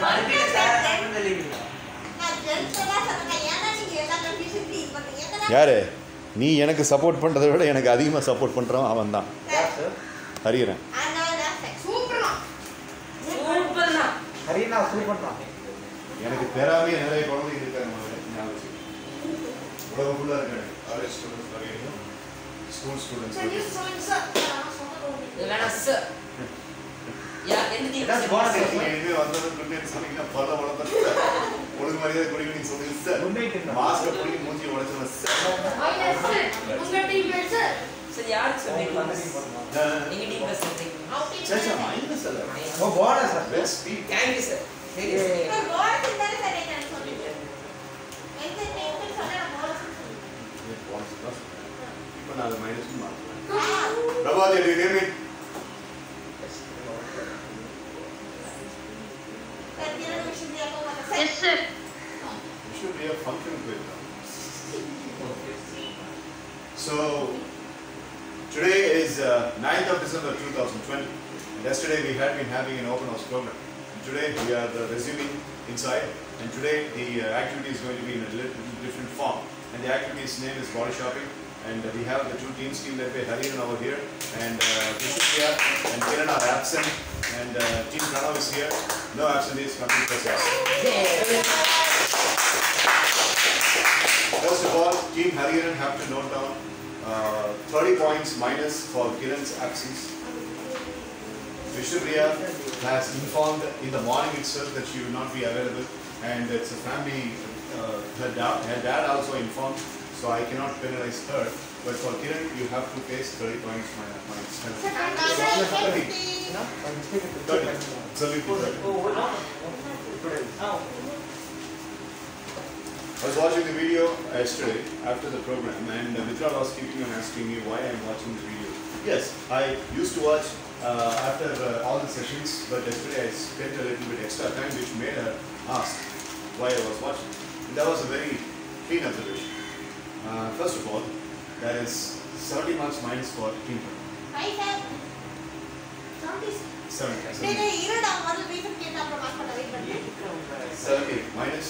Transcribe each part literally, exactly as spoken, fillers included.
யாரு நீ எனக்கு சப்போர்ட் பண்றதை விட எனக்கு அதிகமா சப்போர்ட் பண்றவன் அவன் தான் ஹரிஹரன். எனக்கு பெறாமே நிறைய குழந்தை இருக்காங்க. உலகம் ஃபுல்லா இருக்காங்க. காலேஜ் ஸ்டூடெண்ட்ஸ் நிறைய ஸ்கூல் ஸ்டூடெண்ட்ஸ். ஒழுங்கு மரியாதை குடிக்கணும் சொல்லுங்க சார். மாஸ்க் அப்படி மூஞ்சி உடைச்சவன் சார் யார் சொல்றீங்க? நீங்க டீம் பஸ் சொல்றீங்க. சச்சா மைனஸ் அல்ல. Oh bonus sir. Best speed. Thank you sir. Sir bonus இருந்தாலே சார் என்ன சொல்லுங்க. எந்த டீம் சொன்னா போனஸ் சொல்லுங்க. போனஸ் தான். இப்போ நான் மைனஸ் மாத்துறேன். Prabhat you name it. Yes sir. You should be a function with them. So today is uh, ninth of December two thousand twenty. And yesterday we had been having an open house program. And today we are uh, resuming inside. And today the uh, activity is going to be in a little different form. And the activity's name is body shopping. And uh, we have the two teams team led by Hariharan over here. And uh, Vishnupriya and Kiran are absent. And uh, Team Pranav is here. No absentees, complete process. First of all, Team Hariharan have to note down uh, thirty points minus for Kiran's absence. Vishnupriya has informed in the morning itself that she will not be available, and it's a family. Uh, her, da- her dad also informed, so I cannot penalize her. But for Kiran, you have to face thirty points minus minus ten. thirty. thirty. thirty. I was watching the video yesterday after the program, and uh, Mitra was keeping on asking me why I am watching the video. Yes, I used to watch uh, after uh, all the sessions, but yesterday I spent a little bit extra time, which made her ask why I was watching. And that was a very clean observation. Uh, first of all, there is seventy marks minus for team. Hi sir. seventy. நீங்க இருடா முதல்ல reason கேட்டா அப்புறம் mark பண்ண wait பண்ணுங்க. seventy minus.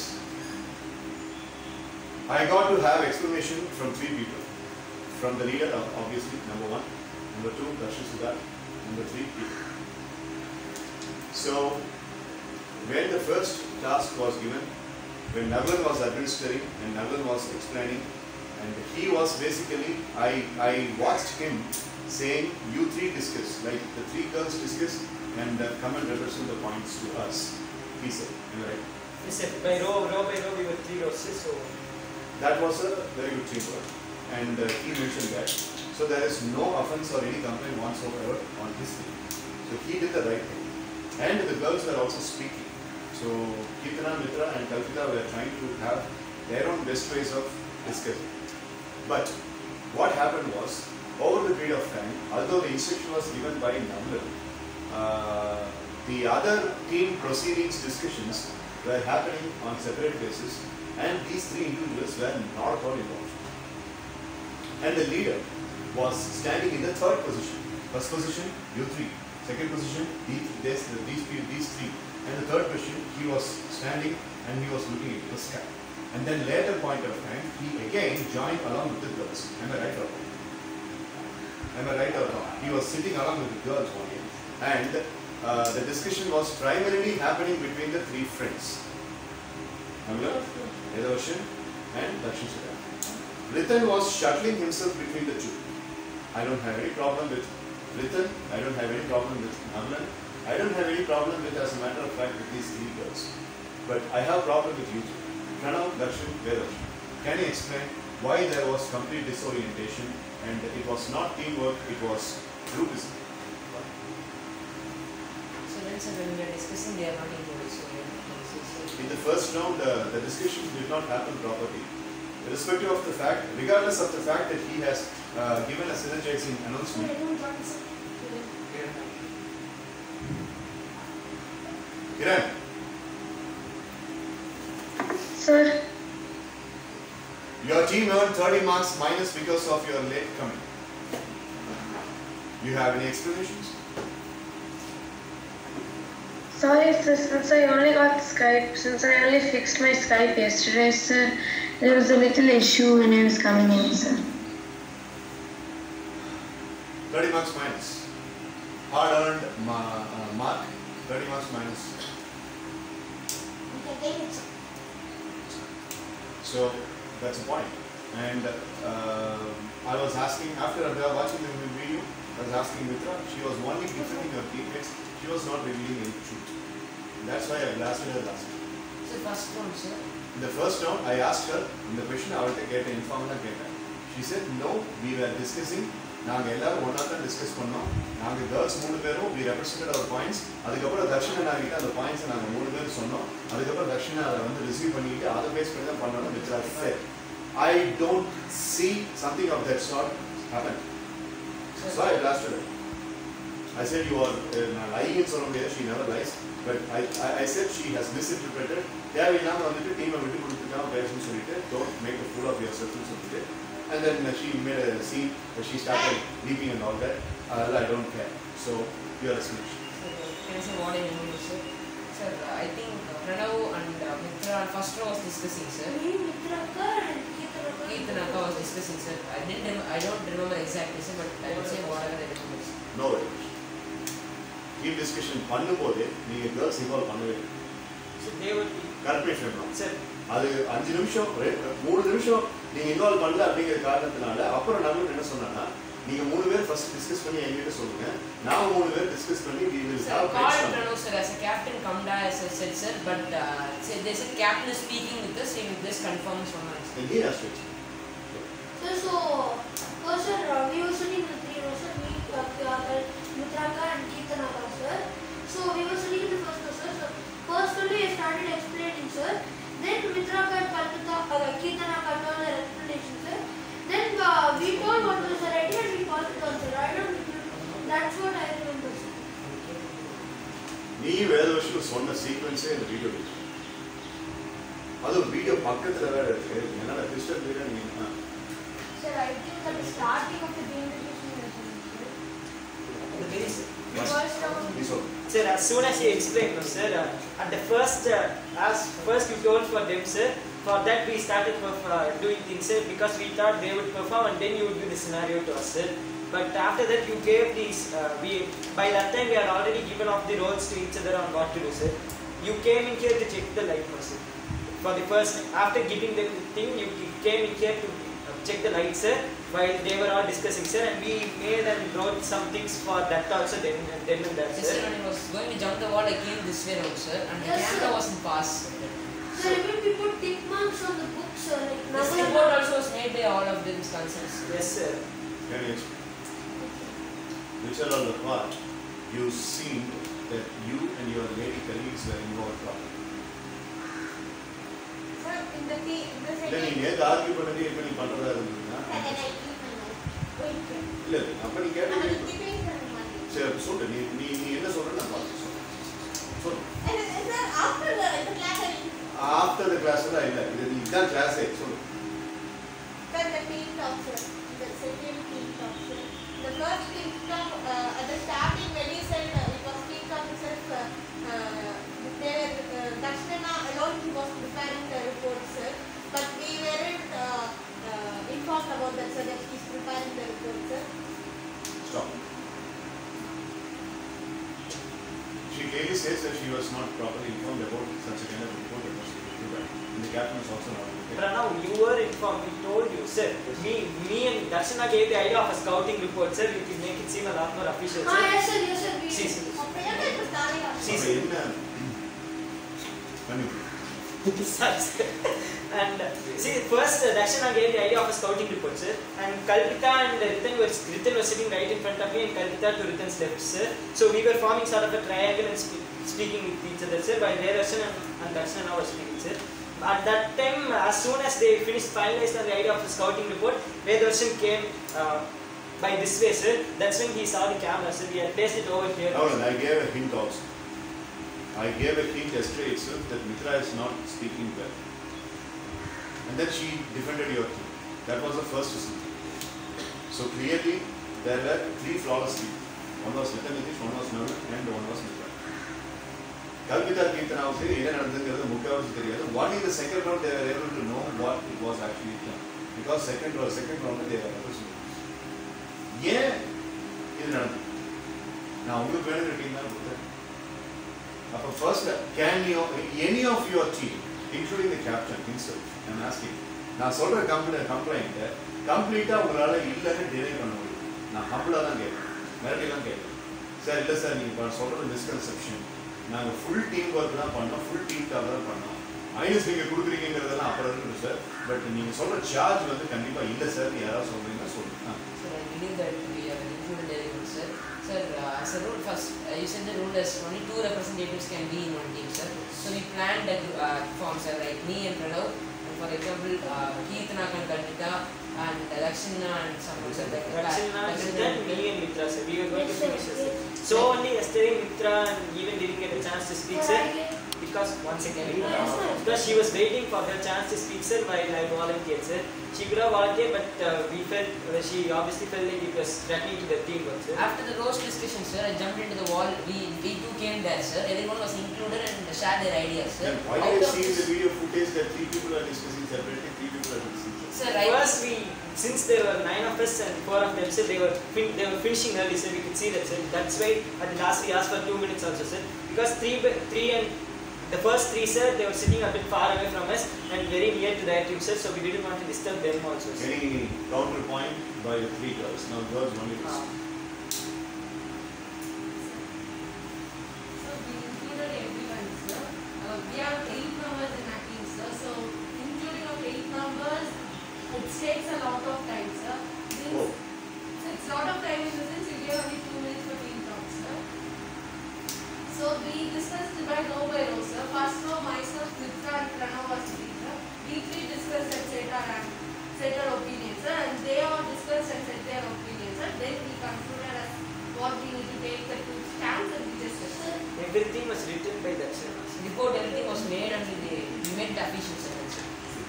I got to have explanation from three people. From the leader, obviously, number one. Number two, Darshan Sudhar. Number three, people. So, when the first task was given, when Naglan was administering and Naglan was explaining, and he was basically, I, I watched him saying, you three discuss, like the three girls discuss, and uh, come and represent the points to us. He said, am I right? Yes sir. By row, row by row we were three roses, so That was a very good teamwork, and uh, he mentioned that. So there is no offense or any complaint whatsoever on his thing. So he did the right thing. And the girls were also speaking. So Kirtana, Mitra and Kalpita were trying to have their own best ways of discussing. But what happened was, over the period of time, although the instruction was given by Naglan, uh, the other team proceedings discussions were happening on separate basis. And these three individuals were not at all involved. And the leader was standing in the third position. First position, you three. Second position, these, these, these, these three. And the third position, he was standing and he was looking into the sky. And then later point of time, he again joined along with the girls. Am I right or wrong? Am I right or wrong? He was sitting along with the girls only. And uh, the discussion was primarily happening between the three friends. Naglan, Vedavashan and Darshan Sudhar. Ritan was shuttling himself between the two. I don't have any problem with Ritan, I don't have any problem with Naglan, I don't have any problem with, as a matter of fact, with these three girls. But I have a problem with you two. Pranav, Darshan, Vedavashan. Can you explain why there was complete disorientation and it was not teamwork, it was groupism? So then sir, when we are discussing, they are not involved. So In the first round, uh, the discussion did not happen properly. Irrespective of the fact, regardless of the fact that he has uh, given a synergizing announcement. Kiran. Sir. Your team earned thirty marks minus because of your late coming. You have any explanations? sorry sir, since I only got Skype, since I only fixed my Skype yesterday, sir, there was a little issue when I was coming in, sir. thirty marks minus. Hard earned ma uh, mark, thirty marks minus. Okay, take it. So that's a point. And uh, I was asking, after I was watching the video, I was asking Mitra, she was only defending her teammates, she was not revealing any truth. That's why I blasted her last time. So first round, sir. In the first round, I asked her, in the question, I want to get informal data. She said, no, we were discussing. நாங்க எல்லாரும் ஒண்ணா தான் discuss பண்ணோம். நாங்க girls மூணு பேரும் we represented our points. அதுக்கு அப்புறம் தர்ஷனா நாகிட்ட அந்த பாயிண்ட்ஸ் நாங்க மூணு பேர் சொன்னோம். அதுக்கு அப்புறம் தர்ஷனா அதை வந்து ரிசீவ் பண்ணிட்டு அதை பேஸ் பண்ணி தான் பண்ணனும் Mitra said. I don't see something of that sort happen. So I blasted her. I said you are uh, lying in சொல்ல முடியாது. She never lies. But I, I, I said she has misinterpreted. தேவையில்லாம வந்துட்டு டீமை விட்டு கொடுத்துட்டான் பேசணும்னு சொல்லிட்டு don't make a fool of yourself னு சொல்லிட்டு. And then uh, she made a scene where she started weeping and all that. Uh, I don't care. So you are a snitch. Can I say what I mean, sir? Sir, I think Pranav and uh, Mitra first row was discussing, sir. Keithan Akka was discussing, sir. I didn't. Rem I don't remember exactly, sir, but I would say whatever they remember. No way. Team discussion பண்ணும்போது நீங்க girls involve பண்ணவே இல்லை. So they would be. Correct me if I'm wrong. Sir. அது அஞ்சு நிமிஷம் மூணு நிமிஷம் நீங்க இன்வால்வ் பண்ணல அப்படிங்கிற காரணத்தினால அப்புறம் நம்ம என்ன சொன்னா நீங்க மூணு பேர் ஃபர்ஸ்ட் டிஸ்கஸ் பண்ணி என்கிட்ட சொல்லுங்க நான் மூணு பேர் டிஸ்கஸ் பண்ணி we will have call Pranav sir as a captain come da as I said sir but uh, say they said captain is speaking with us he will just confirm சொன்னாங்க then he has to So so first sir we were sitting in the three rows sir me Mitra Akka and Keithan Akka sir. So we were sitting in the first row sir. So first only I started explaining sir. Then Mitra Akka and Kalpita, uh, Keithan Akka told their explanation, sir. Then uh, we told what was the idea and we passed it on, sir. I don't remember. That's what I remember, sir. நீ வேற வருஷம் சொன்ன சீக்வென்ஸே இந்த video இருக்கு. அது ஒரு video பக்கத்துல வேற இருக்கு. என்னடா கிறிஸ்டல் வீடியோ நீங்க Sir, I think at the starting of the game sir. The very First round. Sir, as soon as you explained, no, sir, uh, at the first, uh, as first you told for them, sir, for that we started uh, doing things, sir, because we thought they would perform and then you would give the scenario to us, sir. But after that you gave these, uh, we, by that time we had already given off the roles to each other on what to do, sir. You came in here to check the light, no, sir. For the first, after giving them the thing, you came in here to check the lights, sir, while they were all discussing, sir, and we made and wrote some things for that also, then and then and that, yes, sir. When I was going to jump the wall, I came this way around, sir, and the Yes, camera sir. wasn't passed. Sir, even we put tick marks on the book, sir. Like This report also was made by all of them concerns. Yes, sir. Can you explain? Which are all the part you seemed that you and your lady colleagues were involved properly. Sir, in the tea, in the இல்ல நீ நேத்து argue பண்ணது இப்ப நீ பண்றதா இருந்ததுன்னா இல்ல அப்ப நீ கேட்ட சரி சொல்லு நீ நீ நீ என்ன சொல்ற நான் பார்த்து சொல்றேன் சொல்லு ஆஃப்டர் தி கிளாஸ் தான் இல்ல இது இதுதான் கிளாஸே சொல்லு Then the team talk, sir. The second team talk, sir. The first team talk uh, at the starting when he said uh, it was team talk itself. Uh, uh, there, uh, Darshana alone he was preparing the report, sir. But we weren't uh, uh, informed about that, sir. That he's preparing the report, sir. Stop. She clearly says that she was not properly informed about such a kind of report that was prepared. And the captain was also not. But now you were informed, we told you, sir. Me, me and Darshana gave the idea of a scouting report, sir. We could make it seem a lot more official, sir. Ah, yes, sir. Yes, sir. We. See, sir. See, See, என்ன பண்ணி and uh, see, first uh, Darshana gave the idea of a scouting report, sir. And Kalpita and Ritan were, Ritan was sitting right in front of me and Kalpita to Ritan's left, sir. So we were forming sort of a triangle and spe speaking with each other, sir. While Darshana and, and Darshana were speaking, sir. At that time, as soon as they finished finalized on the idea of the scouting report, Vedarshan came uh, by this way, sir. That's when he saw the camera, sir. We had placed it over here. No, no, I gave a hint also. I gave a hint yesterday itself that Mitra is not speaking well. And then she defended your team. That was the first scene. So clearly, there were three flawless people. One was Nitin Nitish, one was Navin, and one was Mitra. Kalpita Keerthanavuku என்ன நடந்ததுங்கிறது முக்கியவாசி தெரியாது. Only the second round they were able to know what it was actually done. Because second round, second round they were able to know. ஏன் இது நடந்தது? நான் உங்களுக்கு வேணும் கேட்டீங்கன்னா கொடுத்தேன். அப்போ first, can you, any of your team, including the captain himself, I'm asking, நான் சொல்ற கம்ப்ளைண்ட் கம்ப்ளைண்ட் கம்ப்ளீட்டா உங்களால இல்லைன்னு டினை பண்ண முடியும். நான் ஹம்பிளா தான் கேட்பேன், மிரட்டிலாம் கேட்பேன். சார் இல்லை சார் நீங்கள் சொல்றது மிஸ்கன்செப்ஷன், நாங்கள் ஃபுல் டீம் ஒர்க் தான் பண்ணோம், ஃபுல் டீமுக்காக தான் பண்ணோம், மைனஸ் நீங்கள் கொடுக்குறீங்கிறதெல்லாம் அப்புறம் இருக்குது சார். பட் நீங்கள் சொல்கிற சார்ஜ் வந்து கண்டிப்பாக இல்லை சார், யாராவது சொல்கிறீங்கன்னா சொல்லுங்கள். Sir I believe that we have included element sir. Sir, uh, as a rule, first uh, you said the rule is only two representatives can be in one team, sir. So we planned a uh, form, sir, like me and Pranav, and for example, uh, Keerthana and Kandita, and Lakshana and someone, sir. Like Lakshana, then me and Mitra, sir. We were going to finish, sir. So only yesterday Mitra and even didn't get a chance to speak, sir. Because once again, because she was waiting for her chance to speak, sir, while I volunteered, sir. She could have volunteered, but uh, we felt, uh, she obviously felt like it was threatening to the teamwork, sir. After the roast discussion, sir, I jumped into the wall. We we too came there, sir. Everyone was included and shared their ideas, sir. Then why do you see in the video footage that three people are discussing separately, three people are discussing? Sir, I First, we, since there were nine of us and four of them, sir, they were fin they were finishing early, sir. We could see that, sir. That's why at the last we asked for two minutes also, sir. Because three, three and the first three, sir, they were sitting a bit far away from us and very near to their team, sir. So we didn't want to disturb them also, sir. Any counterpoint by the three girls? Now girls only this. Ah. So we included everyone, sir. Uh, we have eight members in our team, sir. So including of eight members, it takes a lot of time, sir. Since Oh. so it's lot of time in the sense you give only two minutes for team talk, sir. So we discussed by no by row, sir. First row, myself, Mitra and Pranav was speaker. We three discussed and said our, said our opinions, sir. And they all discussed and said their opinions, sir. Then we concluded as what we need to take the two stands and we just said, sir. Everything was written by that, sir. report, everything was made and we, we made the official sentence, sir.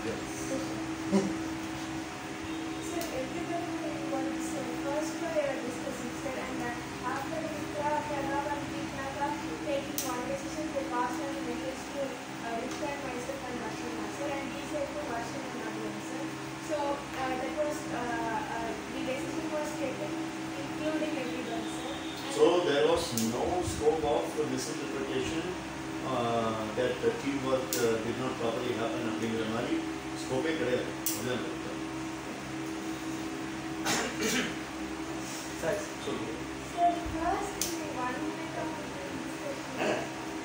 So everybody was uh, first for a discussing, sir, and uh, after Mitra, Pranav and Keerthana taking conversations, they passed on a message to uh, Rishta and myself and Lakshana, sir, and he said to Lakshana and Nagin, sir. So uh, that was, uh, uh, the decision was taken including everyone, sir. And So there was no scope of misinterpretation uh, that the teamwork uh, did not properly happen அப்படிங்கிற மாதிரி ஸ்கோப்பே கிடையாது. அதுதான் correct. Sorry. So, sir, first in the one minute of discussion,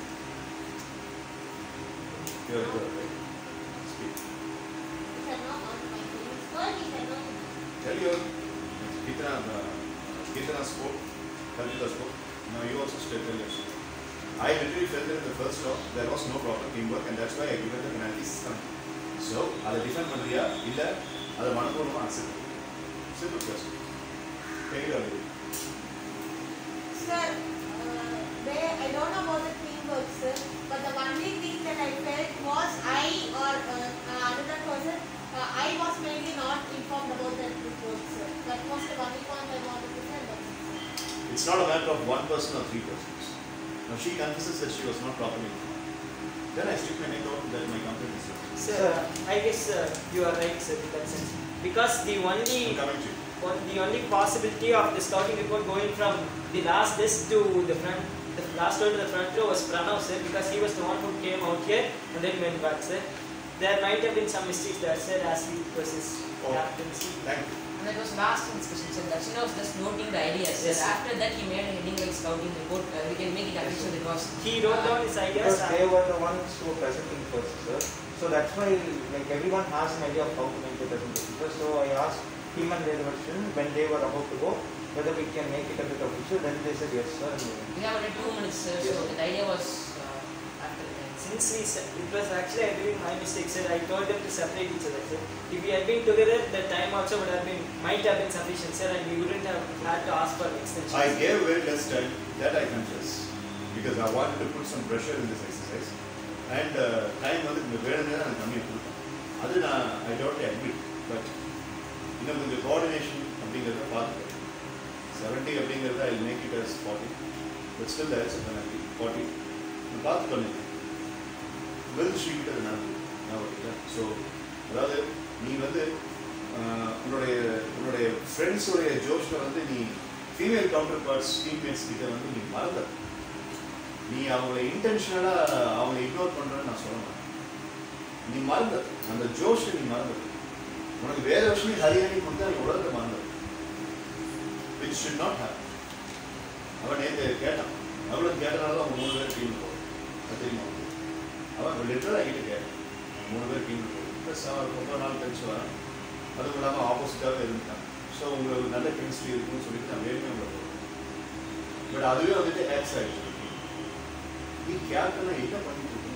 you are good, right? Speak. You cannot on my feelings. First, you cannot. Tell your Keerthana, uh, Keerthana spoke, Kalpita spoke. Now you also tell your story. I literally felt that in the first talk there was no proper teamwork and that's why I given the penalty system. So, அதை define பண்ணுறியா இல்லை அதை மனப்பூர்வமாக accept பண்ணு. Simple question. Take it away. Sir, uh, they, I don't know about the teamwork, sir, but the only thing that I felt was I or uh, another person, uh, I was mainly not informed about that report, sir. That was the only point I wanted to tell them. It's not a matter of one person or three persons. Now she confesses that she was not properly informed. Then I stick my neck out that my complaint is wrong. Sir, I guess uh, you are right, sir, in that sense. Because the only I'm coming to you. one, the only possibility of the scouting report going from the last desk to the front, the last row to the front row was Pranav, sir, because he was the one who came out here and then went back, sir. There might have been some mistakes there, sir, as he was his Oh. captaincy. Thank you. And that was last discussion, sir. Lakshana was just noting the ideas, sir. Yes, sir. After that, he made a heading like scouting report. Uh, we can make it official because He wrote uh, down his ideas. Because they and- were the ones who were presenting first, sir. So that's why, like, everyone has an idea of how to make the presentation. Sir. So I asked him and their version when they were about to go whether we can make it a bit official. Then they said yes, sir. And we have only two minutes, sir. Yes. So the idea was uh, after the time. Since we, se- it was actually, I believe, my mistake, sir. I told them to separate each other, sir. If we had been together, the time also would have been, might have been sufficient, sir, and we wouldn't have had to ask for an extension. I gave very less time, that I confess, because I wanted to put some pressure in this exercise. And uh, time வந்து இந்த வேணும்னு நான் கம்மியாக கொடுத்தேன். அது நான் I totally agree. But இன்னும் கொஞ்சம் கோஆர்டினேஷன் அப்படிங்கிறத பார்த்துக்கிறேன். seventy அப்படிங்கிறத I'll make it as forty. But still there is a penalty, forty. பார்த்து பண்ணுங்க. வெல் ஸ்ரீகிட்ட அது நடக்குது. ஸோ அதாவது நீ வந்து உன்னுடைய உன்னுடைய ஃப்ரெண்ட்ஸுடைய ஜோஷில் வந்து நீ ஃபீமேல் கவுண்டர் பார்ட்ஸ் டீம்மேட்ஸ் கிட்ட வந்து நீ மறந்த நீ அவங்களை இன்டென்ஷனலாக அவங்களை இக்னோர் பண்ணுறன்னு நான் சொல்ல மாட்டேன். நீ மறந்த அந்த ஜோஷை நீ மறந்தது. உனக்கு வேற விஷயம் ஹரியானி கொடுத்தா நீ உலகத்தை மறந்தது. Which should not have. அவன் நேற்று கேட்டான். அவளும் கேட்டனால தான் அவங்க மூணு பேர் டீம் போகும். அது தெரியுமா? அவன் லிட்டரலாக கிட்ட கேட்டான். மூணு பேர் டீம் போகும். ப்ளஸ் அவன் ரொம்ப நாள் கழிச்சு வரான். அதுவும் இல்லாமல் ஆப்போசிட்டாகவே இருந்தான். ஸோ உங்களுக்கு நல்ல கெமிஸ்ட்ரி இருக்குன்னு சொல்லிட்டு நான் வேணுமே உங்களை போகிறேன். பட் அதுவே வந்துட்டு ஆக்ஸ் ஆகிடுச்சு. நீ கேப்டனா என்ன பண்ணிட்டு இருக்க?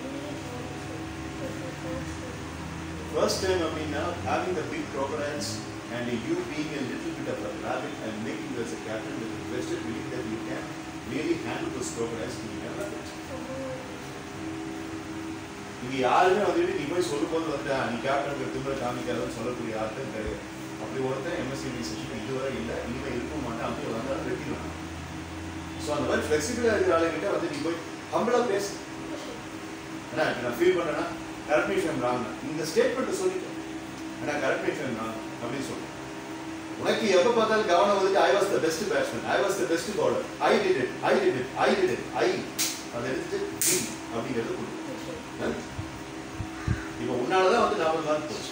First time அப்படின்னா having the big crocodiles and you being a little bit of a rabbit and making you as a captain with the vested belief that you can really handle those crocodiles in your rabbit. இங்க யாருமே வந்துட்டு நீ போய் சொல்லும் போது வந்துட்டா நீ captain திரும்ப காமிக்காதுன்னு சொல்லக்கூடிய ஆட்கள் கிடையாது. அப்படி ஒருத்தன் எம்எஸ்சி செஷன் இதுவரை இல்லை, இனிமேல் இருக்க மாட்டேன். அப்படி வந்தாலும் வெட்டிடுவாங்க. ஸோ அந்த மாதிரி ஃப்ளெக்சிபிளாக இருக்கிற ஆளுகிட்ட வந்து நீ போய் ஹம்பிளாக பேசு. ஏன்னா நான் ஃபீல் பண்ணேன்னா கரெக்ட் மீ ஃபேம் ராங் இந்த ஸ்டேட்மெண்ட்டை சொல்லிட்டேன். ஏன்னா கரெக்ட் மீ ஃபேம் ராங் அப்படின்னு சொல்றேன். உனக்கு எப்போ பார்த்தாலும் கவனம் வந்துட்டு I was the best batsman, I was the best bowler, I did it I did it I did it I அதை எடுத்துட்டு டி அப்படிங்கிறது கொடுக்கும். இப்போ உன்னாலதான் வந்து நாற்பது மார்க் போச்சு.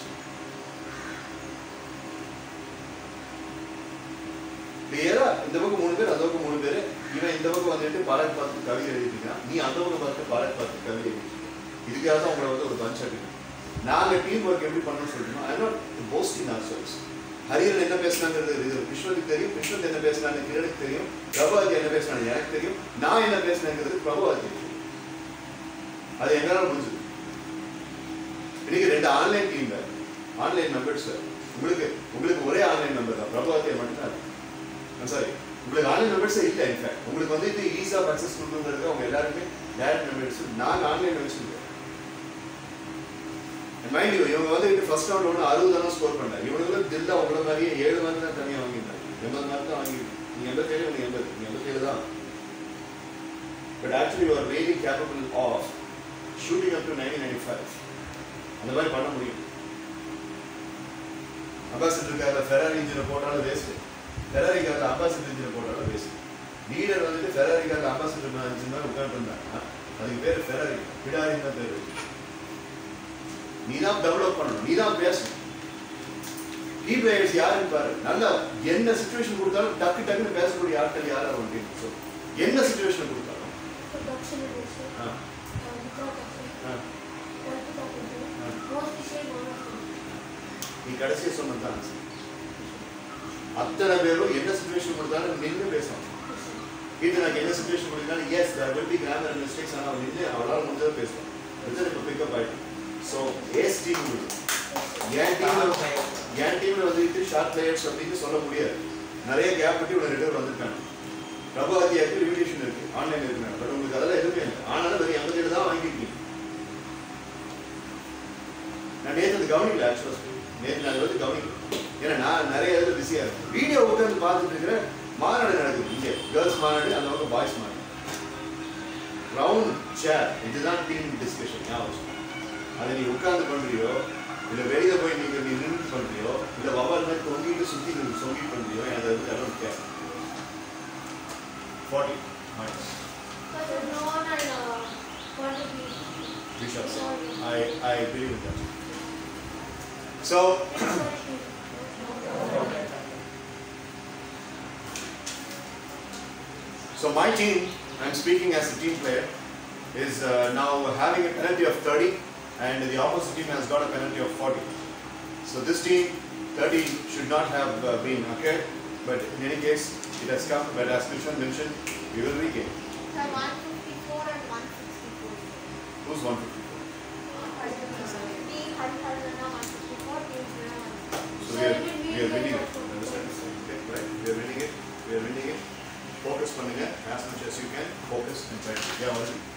கிளியரா இந்த பக்கம் மூணு பேர் அந்த பக்கம் மூணு பேர். இவன் இந்த பக்கம் வந்துட்டு பாராட்டு பார்த்து கவிதை எழுதிருக்கான், நீ அந்த பக்கம் பார்த்து பாராட்டு பார்த்து கவிதை எழுதிருக்க. இதுக்காக தான் உங்களை வந்து ஒரு பஞ்ச் ஆகிடும். நாங்கள் டீம் ஒர்க் எப்படி பண்ணணும்னு சொல்லிட்டோம். I not posting or service. ஹரியன் என்ன பேசினாங்கிறது இது விஸ்வத்துக்கு தெரியும், விஸ்வத் என்ன பேசினாங்க கிரணுக்கு தெரியும், பிரபாவதி என்ன பேசினாங்க எனக்கு தெரியும், நான் என்ன பேசினேங்கிறது பிரபாவதி தெரியும். அது எங்களால் முடிஞ்சது. இன்னைக்கு ரெண்டு ஆன்லைன் டீம்ல ஆன்லைன் மெம்பர்ஸ் உங்களுக்கு உங்களுக்கு ஒரே ஆன்லைன் மெம்பர் தான் பிரபாவதியை மட்டும்தான். சாரி உங்களுக்கு ஆன்லைன் மெம்பர்ஸே இல்லை. இன்ஃபேக்ட் உங்களுக்கு வந்து இது ஈஸி ஆஃப் அக்சஸ் கொடுக்குறது அவங்க எல்லாருமே டேரக்ட் மெம்பர்ஸ். நாங்கள் ஆன்லைன் வச்சுருக்கோம். மைண்ட் யூ இவங்க வந்து ஃபர்ஸ்ட் ரவுண்ட் ஒன்று அறுபது தானே ஸ்கோர் பண்ணாங்க. இவங்களும் தில்லா உங்களை மாதிரியே ஏழு மார்க் தான் தனியாக வாங்கியிருந்தாங்க. எண்பது மார்க் தான் வாங்கியிருக்கோம். நீங்கள் எண்பத்தேழு நீங்கள் எண்பது நீங்கள் எண்பத்தேழு தான். But actually you are really capable of shooting up to nineteen ninety five. அந்த மாதிரி பண்ண முடியும். அம்பாசிடர் காரில் ஃபெராரி இன்ஜினை போட்டாலும் வேஸ்ட்டு, ஃபெராரி காரில் அம்பாசிடர் இன்ஜினை போட்டாலும் வேஸ்ட்டு. லீடர் வந்துட்டு ஃபெராரி காரில் அம்பாசிடர் இன்ஜின் மாதிரி உட்காந்துருந்தாங்க. அதுக்கு பேர் ஃபெராரி, பிடாரின்னு தான் பேர். நீ தான் டெவலப் பண்ணணும், நீ தான் பேசணும். கீ பிளேயர்ஸ் யாருன்னு பாரு. நல்லா என்ன சுச்சுவேஷன் கொடுத்தாலும் டக்கு டக்குன்னு பேசக்கூடிய ஆட்கள் யார் அவங்க ஸோ என்ன சுச்சுவேஷன் கொடுத்தாலும் நீ கடைசியாக சொன்னதான் அத்தனை பேரும் என்ன சுச்சுவேஷன் கொடுத்தாலும் நின்று பேசணும். இது எனக்கு என்ன சுச்சுவேஷன் கொடுத்தாலும் yes there will be grammar mistakes ஆனால் நின்று அவளால் முடிஞ்சதை பேசணும். அதுதான் இப்போ பிக்கப் ஆகிடும். ஸோ ஏஸ் டீம் என் டீமில் என் டீமில் வந்துட்டு ஷார்ட் பிளேயர்ஸ் அப்படின்னு சொல்ல முடியாது. நிறைய கேப் பற்றி இவ்வளோ ரெண்டு பேர் வந்திருக்காங்க. பிரபாவதியாருக்கு லிமிடேஷன் இருக்குது, ஆன்லைன் இருக்குங்க. பட் உங்களுக்கு அதெல்லாம் எதுவுமே இல்லை. ஆனாலும் வெறும் எண்பத்தேழு தான் வாங்கியிருக்கீங்க. நான் நேற்று அது கவனிக்கல. ஆக்சுவலாக நேற்று நான் வந்து கவனிக்கல. ஏன்னா நான் நிறைய இதில் பிஸியாக இருக்கேன். வீடியோ உட்காந்து பார்த்துட்டு இருக்கிற மாநாடு நடக்குது இங்கே. கேர்ள்ஸ் மாநாடு, அந்த பக்கம் பாய்ஸ் மாநாடு. ரவுண்ட் சேர், இதுதான் டீம் டிஸ்கஷன். ஞாபகம் அதை நீ உட்காந்து பண்ணுறியோ இல்லை வெளியில் போய் நீங்கள் நீ நின்று பண்ணுறியோ இல்லை வவால் மாதிரி தொங்கிட்டு சுற்றி நீ சொங்கி பண்ணுறியோ எனக்கு அது வந்து எல்லாம் கேட்க forty minus Bishops. I, I agree with that. So, so my team, I'm speaking as a team player, is uh, now having a penalty of thirty and the opposite team has got a penalty of forty. So this team, thirty should not have uh, been occurred, but in any case, it has come, but as Krishnan mentioned, we will regain. So one fifty-four and one sixty-four. Who's one fifty-four? So we are, we are winning it. Understand? Okay, right? We are winning it. We are winning it. Focus பண்ணுங்க as much as you can. Focus and try. Yeah, what is it?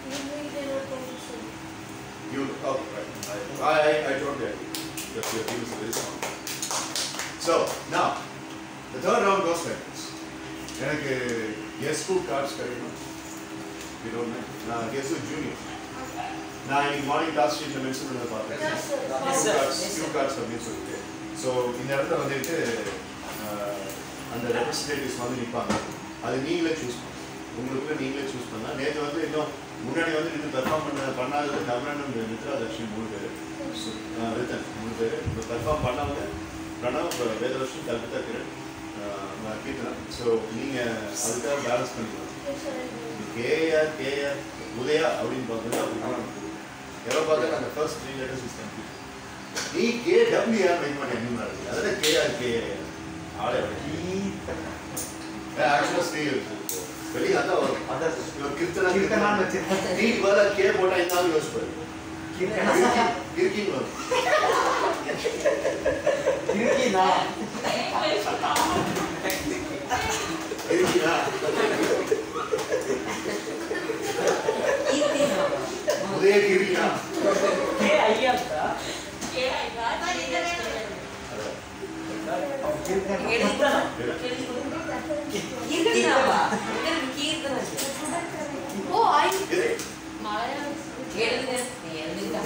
You, oh, right. I, I, I totally agree. Yes, your team is very strong. So, now, the third round goes like this. எனக்கு yes two cards கிடைக்கும். you don't know. நான் guess who junior. நான் இன்னைக்கு morning toss ஷீட்ல mention பண்ணத பார்த்தேன். Yes, sir. Yes, Q sir. cards, Yes, Q sir. cards அப்படின்னு சொல்லிட்டு. So இந்த இடத்துல வந்துட்டு அந்த ரெப்ரஸன்டேட்டிவ்ஸ் வந்து நிற்பாங்க. அது நீங்களே சூஸ் பண்ணணும். உங்களுக்குள்ள நீங்களே சூஸ் பண்ணலாம். நேற்று வந்து இன்னும் முன்னாடி வந்து நின்று பெர்ஃபார்ம் பண்ண பண்ணாதது கவர்னன் மித்ரா தர்ஷினி மூணு பேர் ரித்தன் மூணு பேர் இப்போ பெர்ஃபார்ம் பண்ணவங்க பிரணவ் வேதலட்சுமி கல்பிதா கிரண் கீர்த்தனா. ஸோ நீங்கள் அதுக்காக பேலன்ஸ் பண்ணிக்கலாம். கேஆர் கேஆர் உதயா அப்படின்னு பார்த்தோம்னா அப்படி எவ்வளோ பார்த்தா அந்த first three letters is complete. நீ கே டபிள்யூஆர் மெயின் பண்ணி என்ன மாதிரி அதில் கேஆர் கேஆர் ஆளே ஆக்சுவலாக ஸ்ரீ வெளியே அதான் வரும். அதான் கீர்த்தனா கீர்த்தனான்னு வச்சிருக்கேன். நீ பதிலாக கே போட்டால் இருந்தாலும் யோசிப்பாரு இருக்கீங்க இருக்கீங்களா இருக்கீங்களா உதயக்கு இருக்கீங்களா கே ஐயாக்கா கீர்த்தனாவா கீர்த்தனா Oh, I. கேளுங்க எழுதுங்க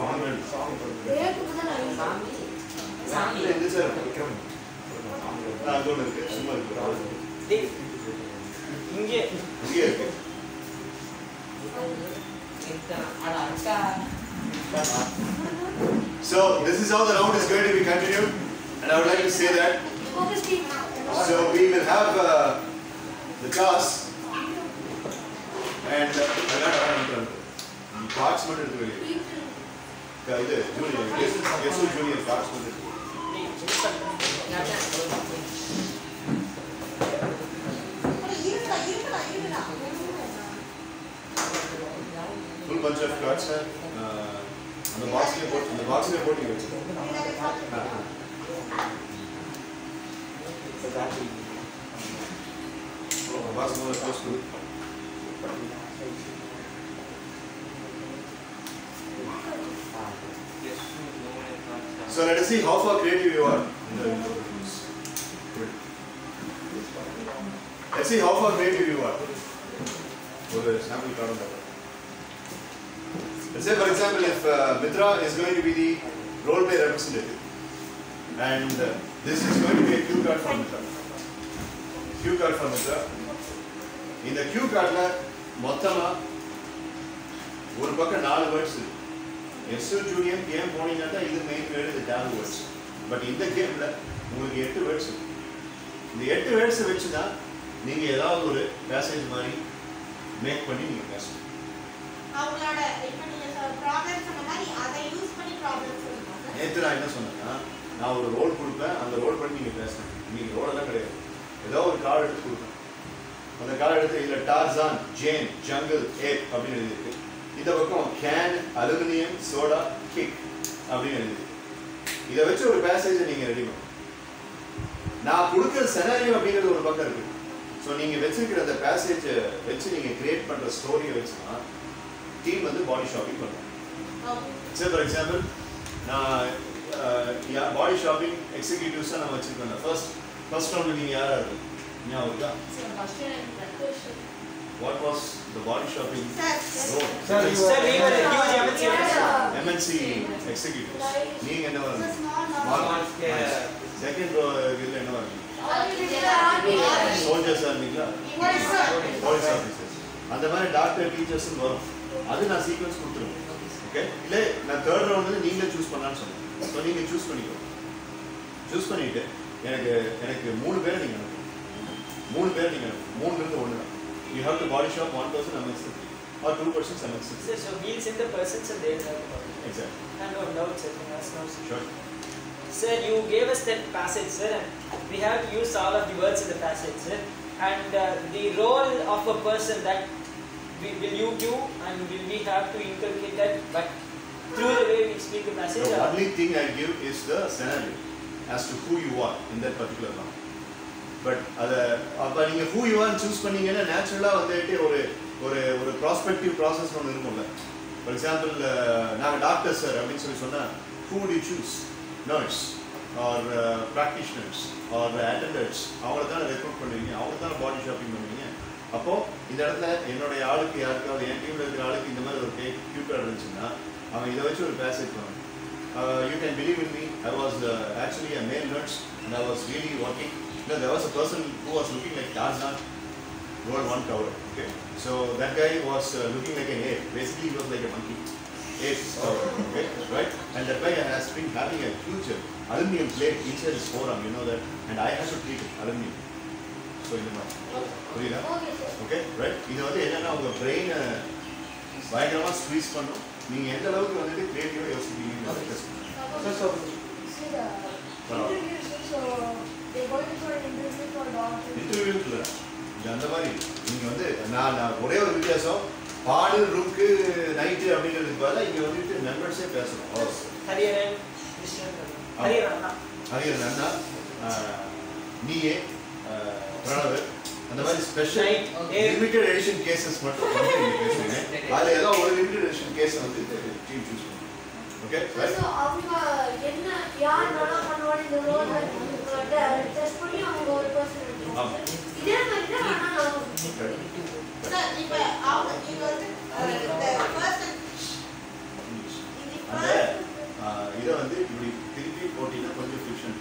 சாமி சாமி எந்த சார் விக்ரம் அது ஒன்று இருக்கு சும்மா இருக்கு டேய், இங்கே இங்கே இருக்கு கீர்த்தனா அட அக்கா So this is how the round is going to be continued, and I would like to say that. Focus team. So we will have uh, the task, and uh, I got another parts மட்டும் எடுத்து வெளியே இது junior yes yes junior parts மட்டும் full bunch of cards sir அந்த பாக்ஸ்ல போட்டு அந்த பாக்ஸ்ல போட்டு வச்சிருக்கோம் பாக்ஸ் மூல க்ளோஸ் பண்ணு So let us see how far creative you are in the Let's see how far creative you are. One sample card on that. Let's say for example if uh, Mitra is going to be the role play representative and uh, this is going to be a cue card for Mitra. Cue card for Mitra. In the cue card la mottama ஒரு பக்கம் நாலு words இருக்கு. S junior game போனீங்கன்னா இது main word இது tail words. But இந்த கேம்ல உங்களுக்கு எட்டு வேர்ட்ஸ் இருக்கு. இந்த எட்டு வேர்ட்ஸ் வச்சு தான் நீங்க ஏதாவது ஒரு பேசேஜ் மாதிரி மேக் பண்ணி நீங்க பேசணும். அவங்களோட இப்போ நீங்க ப்ராப்ளம் சொன்ன மாதிரி அதை யூஸ் பண்ணி ப்ராப்ளம் சொல்லுங்க. நேற்று நான் என்ன சொன்னேன்னா நான் ஒரு ரோல் கொடுப்பேன் அந்த ரோல் பண்ணி நீங்க பேசணும். நீங்க ரோல் எல்லாம் கிடையாது. ஏதோ ஒரு கார்டு எடுத்து கொடுப்பேன். அந்த கார்டு எடுத்து இதுல டார்சான், ஜேன், ஜங்கிள், ஏப் அப்படின்னு எழுதியிருக்கு. இந்த பக்கம் கேன், அலுமினியம், சோடா, கிக் அப்படின்னு எழுதியிருக்கு. இதை வச்சு ஒரு பேசேஜை நீங்க ரெடி பண்ணணும். நான் கொடுக்குற செனாரியோ அப்படிங்கிறது ஒரு பக்கம் இருக்கு. ஸோ நீங்க வச்சிருக்கிற அந்த பேசேஜை வச்சு நீங்க கிரியேட் பண்ற ஸ்டோரியை வச்சுன்னா டீம் வந்து பாடி ஷாப்பிங் பண்ணுவாங்க. சரி ஃபார் எக்ஸாம்பிள் நான் பாடி ஷாப்பிங் எக்ஸிக்யூட்டிவ்ஸாக நான் வச்சிருக்கேன். ஃபர்ஸ்ட் ஃபர்ஸ்ட் ரவுண்ட் நீங்க யாரா இருக்கு ஞாபகம் இருக்கா? What was the body shopping role? Sir, you Sir, were we were a huge M N C. M N C executives. நீங்க என்ன வரீங்க? small scale. செகண்ட் ரோ இதுல என்ன வரீங்க? சோல்ஜர்ஸ் இருந்தீங்களா? Police officers. அந்த மாதிரி டாக்டர் டீச்சர்ஸ் வரும். அது நான் சீக்வென்ஸ் கொடுத்துருவேன். ஓகே? இல்ல நான் தேர்ட் ரவுண்ட்ல நீங்களே சூஸ் பண்ணலாம்னு சொன்னேன். ஸோ நீங்க சூஸ் பண்ணிக்கோங்க. சூஸ் பண்ணிட்டு எனக்கு எனக்கு மூணு பேர் நீங்க அனுப்புங்க. மூணு பேர் நீங்க அனுப்புங்க. மூணுல இருந்து ஒன்று தான். You have to body shop one person amongst the three or two persons amongst the three. Sir, so we'll send the persons and they'll have about it. Exactly. And no doubt, sir. Can ask now, sir. Sure. Sir, you gave us that passage, sir, and we have to use all of the words in the passage, sir. And uh, the role of a person that we, will you do, and will we have to inculcate that, but through the way we speak the passage. The uh, only thing I give is the scenario as to who you are in that particular round. But அதை அப்போ நீங்கள் who யூஆர்னு choose பண்ணீங்கன்னா நேச்சுரலாக வந்துட்டு ஒரு ஒரு ஒரு prospective process ஒன்று இருக்கும்ல. ஃபார் எக்ஸாம்பிள் நாங்கள் டாக்டர் சார் அப்படின்னு சொல்லி சொன்னால் who to choose nurse or practitioners or attenders அவங்கள தானே ரெக்ரூட் பண்ணுவீங்க, அவங்க தானே பாடி ஷாப்பிங் பண்ணுவீங்க. அப்போ இந்த இடத்துல என்னுடைய ஆளுக்கு யாருக்காவது என் டீம்ல இருக்கிற ஆளுக்கு இந்த மாதிரி ஒரு கியூ கார்டு இருந்துச்சுன்னா அவன் இதை வச்சு ஒரு பேசேஜ் பண்ணுவான். You can believe in me, I was uh, actually a male nurse and I was really working. You know, there was a person who was looking like Tarzan, world one cover. Okay, so that guy was uh, looking like an ape. Basically, he was like a monkey. Ape cover. Okay, right? And that guy has been having a huge aluminum plate inside his forearm. You know that, and I had to treat it aluminum. So in the mind. புரியுதா? Okay, right? இது வந்து என்னன்னா உங்க brain பயங்கரமா squeeze பண்ணும். நீங்க எந்த அளவுக்கு வந்து கிரியேட்டிவா யோசிப்பீங்கன்னு டெஸ்ட் பண்ணுங்க. So see the interviews, so they going for an interview for doctor. Interview இல்ல. இது அந்த மாதிரி நீங்க வந்து நான் நான் ஒரே ஒரு வித்தியாசம் பாடு ரூக்கு நைட் அப்படிங்கிறதுக்கு பதிலா இங்க வந்துட்டு மெம்பர்ஸே பேசணும். ஹரியரன் ஹரியரன் ஹரியரன் அண்ணா நீயே பிரணவ் அந்த மாதிரி ஸ்பெஷல் லிமிட்டட் எடிஷன் கேसेस மட்டும் வந்து நீங்க பேசுங்க. அதுல ஏதோ ஒரு லிமிட்டட் எடிஷன் கேஸ் வந்து டீம் சூஸ் பண்ணுங்க. ஓகே சோ அவங்க என்ன யார் நல்லா பண்ணுவாங்க இந்த ரோல் டெஸ்ட் பண்ணி அவங்க ஒரு பர்சன் எடுப்பாங்க. இதே மாதிரி தான் நான் சார் இப்போ அவங்க நீங்க வந்து ஃபர்ஸ்ட் அந்த இத வந்து இப்படி திருப்பி போட்டினா கொஞ்சம் fiction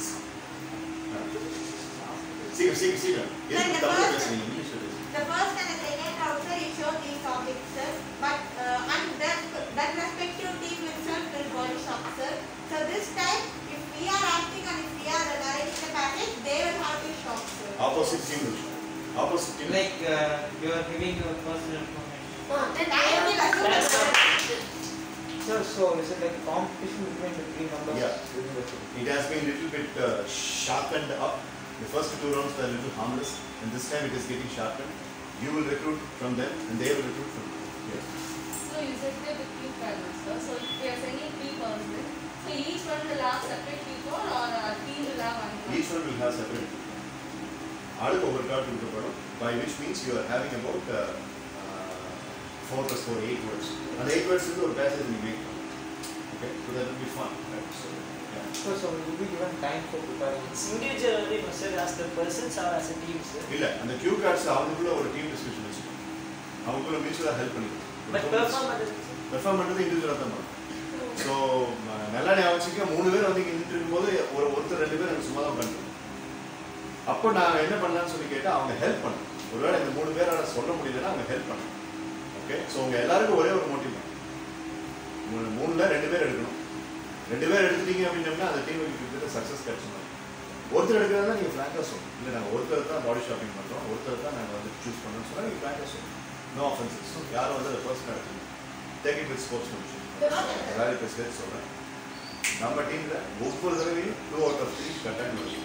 See, see, see. Yes, the Tamil first, is in English. the first and the second round, sir, it showed these topics, sir. But uh, and that that respective team itself will body shop, sir. So this time, if we are acting and if we are narrating the package, they will have to shop, sir. Opposite team. Opposite team. Like uh, you are giving your personal information. Oh, then I will assume. So, so is it like competition between the three members? Yeah. It has been a little bit uh, sharpened up. The first two rounds were a little harmless, and this time it is getting sharpened. You will recruit from them, and they will recruit from you. Yes. So you said the three panels, sir. So if we are sending three persons, so each one will have separate people, or a team will have one. Each one will have separate. Aadu over card கொடுக்கப்படும், by which means you are having about uh, uh, four plus four, eight words. And eight words is ஒரு passage you make. Okay, so that will be fun. Right? So, yeah. So, so will be given time for preparing. It's individually sir, as the persons or as a team, sir. இல்ல அந்த Q cards அவங்களுக்குள்ள ஒரு team discussion வச்சுக்கணும். அவங்களுக்குள்ள மியூச்சுவலா help பண்ணிக்கணும். But perform அது perform பண்றது இண்டிவிஜுவலா தான் பண்ணணும். ஸோ நல்லா ஞாபகம் வச்சுக்க மூணு பேர் வந்து நின்றுட்டு இருக்கும்போது ஒரு ஒருத்தர் ரெண்டு பேர் எனக்கு சும்மா தான் பண்ணுறோம். அப்போ நான் என்ன பண்ணலான்னு சொல்லி கேட்டால் அவங்க ஹெல்ப் பண்ணணும். ஒருவேளை இந்த மூணு பேரால் சொல்ல முடியலன்னா அவங்க ஹெல்ப் பண்ணணும். ஓகே, ஸோ உங்கள் எல்லாருக்கும் ஒரே ஒரு மோட்டிவ் தான். மூணு மூணுல ரெண்டு பேர் எடுக்கணும். ரெண்டு பேர் எடுத்துட்டீங்க அப்படின்னம்னா அந்த டீமுக்கு கிட்ட சக்ஸஸ் கிடைச்சிடும். ஒருத்தர் எடுக்கிறதா நீங்கள் ஃப்ராங்காக சொல்லணும். இல்லை நாங்கள் ஒருத்தர் தான் பாடி ஷாப்பிங் பண்ணுறோம், ஒருத்தர் தான் நாங்கள் வந்து சூஸ் பண்ணுறோம்னு சொன்னால் நீங்கள் ஃப்ராங்காக சொல்லணும். No offences. ஸோ யாரும் வந்து அதை பர்சனலாக எடுத்துக்கணும். Take it with sportsmanship. வேலை பேசுகிறது சொல்கிறேன். நம்ம டீமில் ஒவ்வொரு தடவையும் டூ அவுட் ஆஃப் த்ரீ கட்டாயம் வரும்.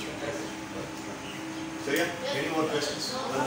சரியா? Any more questions?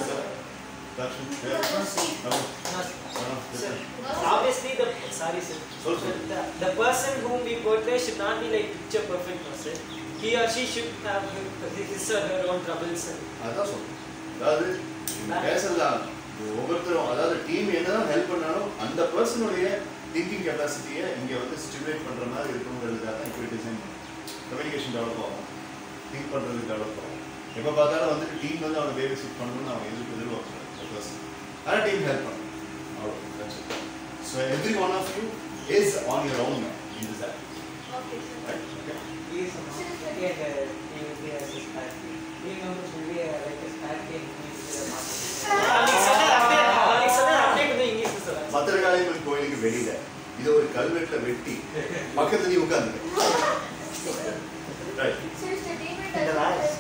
Obviously, the sorry sir. So, so. The, the person whom we portray should not be like picture perfect, no, sir. He or she should have his or her own troubles. அதான் சொல்றேன். அதாவது பேசலாம் ஒவ்வொருத்தரும், அதாவது team என்னதான் help பண்ணாலும் அந்த பர்சனுடைய thinking கெப்பாசிட்டியை இங்கே வந்து ஸ்டிமுலேட் பண்ணுற மாதிரி இருக்கணுங்கிறதுக்காக தான் இப்படி டிசைன் பண்ணுவோம். கம்யூனிகேஷன் டெவலப் ஆகும், திங்க் பண்ணுறதுக்கு டெவலப் ஆகும். எப்போ பார்த்தாலும் வந்துட்டு டீம் வந்து அவங்க பேபி சிட் பண்ணணும்னு அவங்க எதிர்ப்பு எதிர்பார்க்குறாங்க பர்சன். ஆனால் டீம் ஹெல்ப் பண்ணணும். அவ்வளோ. So every one of you is on your own in this activity. Okay, sir. Right? Okay. He is and uh, he will be as a sparky. He members will be uh, like a sparky and he is the master. Alex sir, Alex sir, update the English sir. Pathirakaliamman கோயிலுக்கு வெளியில இது ஒரு கல்வெட்டுல வெட்டி பக்கத்துல நீ உட்கார்ந்து. Right. Since the teammate In the last.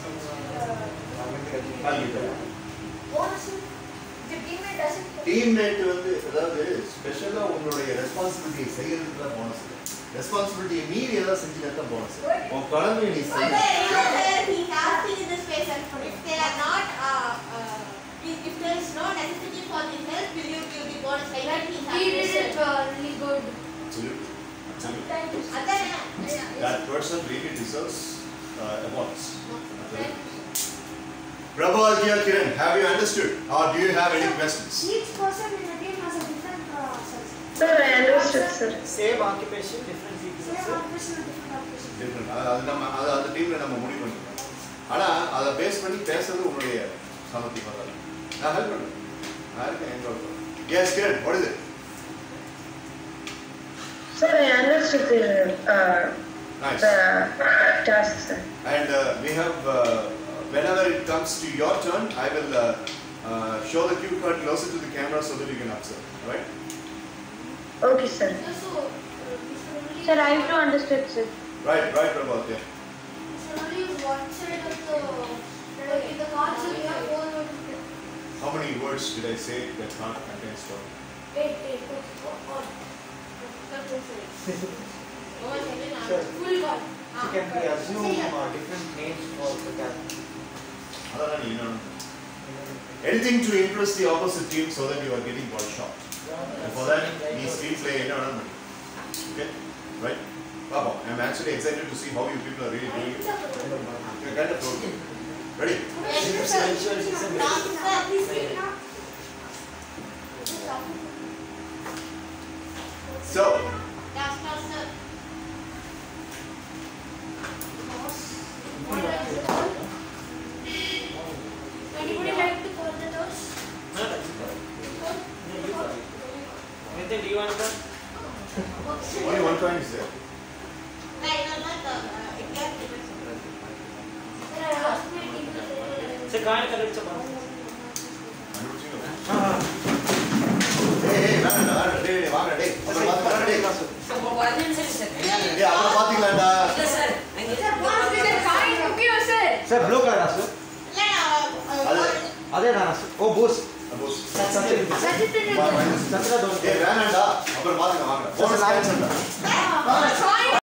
bonus, the teammate doesn't. Teammate வந்து அதாவது ஸ்பெஷலா உங்களுடைய ரெஸ்பான்சிபிலிட்டியை செய்யறதுக்கு தான் போனஸ். ரெஸ்பான்சிபிலிட்டியை மீறி ஏதாவது செஞ்சு தான் போனஸ். உன் குழந்தைய நீ But செய்ய. he has to in this phase, and if they are not, uh, uh, if, if there is no necessity for the help, will you give the bonus like that? He has He to did say. it uh, really good. Absolutely. Absolutely. Thank you, sir. And then, uh, yeah, That person really deserves uh, awards. Thank you. Prabhu Adya Kiran, have you understood or do you have any questions? Each person in the team has a different process. Sir, I understood, sir. Same occupation, different people. Same sir. occupation, different occupation. Different. அது அது நம்ம அது அந்த டீம்ல நம்ம முடிவு பண்ணிக்கலாம். ஆனா அதை பேஸ் பண்ணி பேசுறது உங்களுடைய சாமர்த்தியமா தான். நான் ஹெல்ப் பண்றேன். யாருக்கு hand out? Yes, Kiran, what is it? Sir, I understood the uh, Nice. the task, sir. And uh, we have, uh, whenever it comes to your turn, I will uh, uh, show the cue card closer to the camera so that you can observe. Right? Okay, sir. Sir, so, uh, we should only Sir, I have to understand, sir. Right, right, Prabhat. Yeah. we should only use one side of the, like in the cards we have four words. How many words did I say that can't contain story? Eight, eight, okay, four, all. That's also it. Sir, Full card. so can we assume uh, different names for the character? Adana, you know, anything to impress the opposite team so that you are getting one shot. And for that, we screenplay in our money. Okay? Right? Papa, I'm actually excited to see how you people are really doing it. You're kind of broken. Ready? So, Anybody like to call the toss? No, that's fine. Nitin, do you want to? only one coin is there. Sir, I asked my team to say. Sir, can't correct the Hey, hey, வேணாம்டா, டேய், டேய், வாங்கடா, டேய். அப்புறம் பாத்துக்கலாம், டேய். So, one minute, sir. டேய், அப்புறம் பாத்துக்கலாம்டா. Yes, sir. I get it. Sir, blue card, sir. அது அதே தானா sir? Oh, boost. boss. Sachit. Sachit. Sachit. ஏய், வேணாம்டா. அப்புறம் பாத்துக்கலாம், வாங்கடா. போனஸ் கேன்சல்டா.